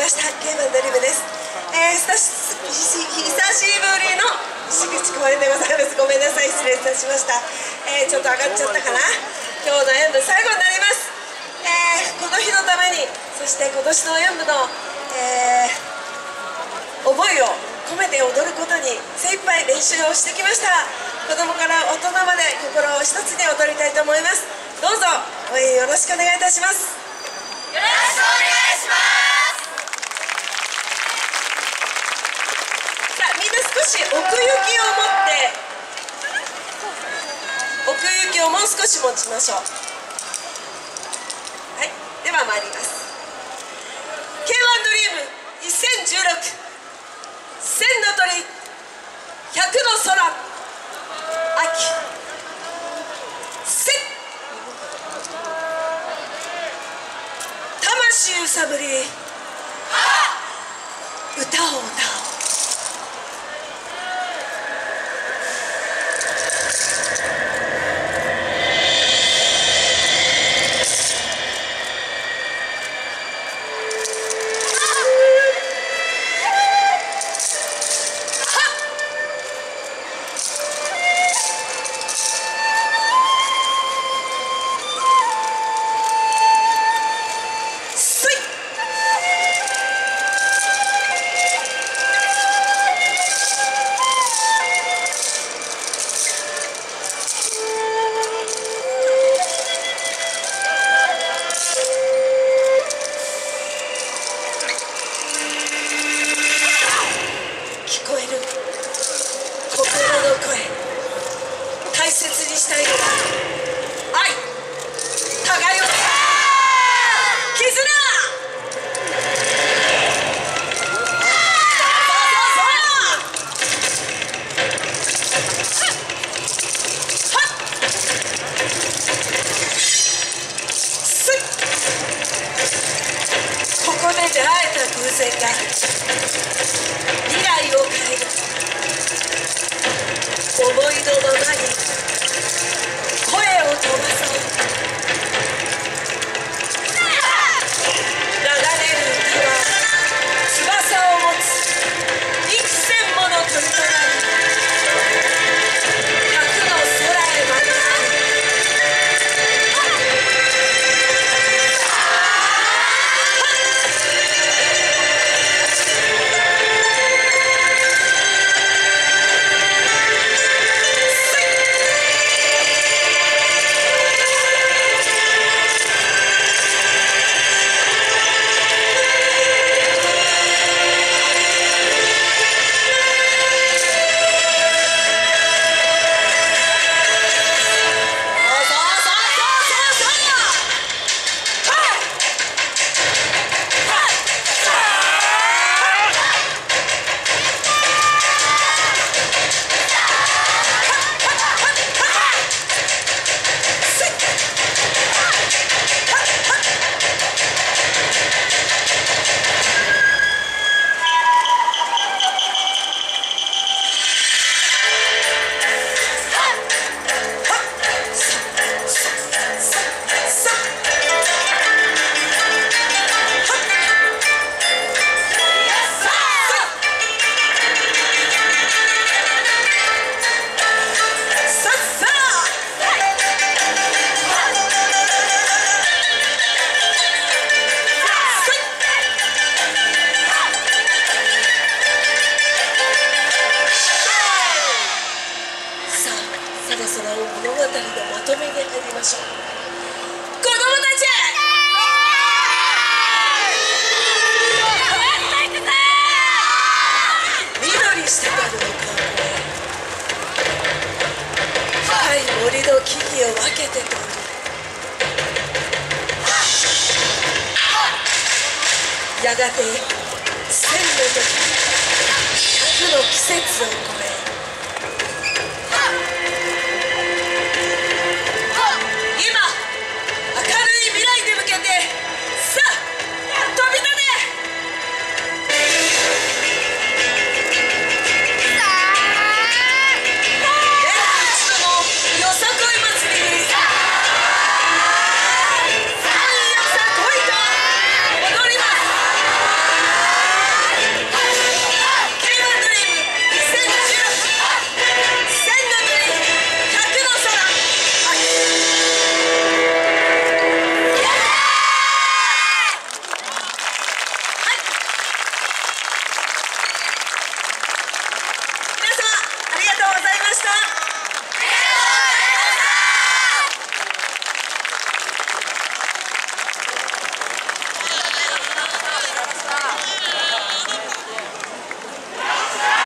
ましたゲームドリブです。久しぶりの石口公園でございます。ごめんなさい、失礼いたしました。ちょっと上がっちゃったかな。今日の演舞最後になります。この日のために、そして今年の演舞の、思いを込めて踊ることに精一杯練習をしてきました。子供から大人まで心を一つに踊りたいと思います。どうぞ応援よろしくお願いいたします。 よろしくお願いします。 さあ、みんな少し奥行きを持って奥行きをもう少し持ちましょう。はい、では参ります。 K1 ドリーム2016、千の鳥百の空秋せ魂揺さぶり歌を歌おう。大切にしたいのは愛、互いを絆。ここで出会えた偶然が未来を変える。思いのままに声を飛ばそう。流れる歌は翼を持つ幾千もの鳥となり、百の空へ舞い上がる。そろそろ物語のまとめに入りましょう。子供たち、緑滴るの川越、深い森の木々を分けて通る。やがて千の時、百の季節を越え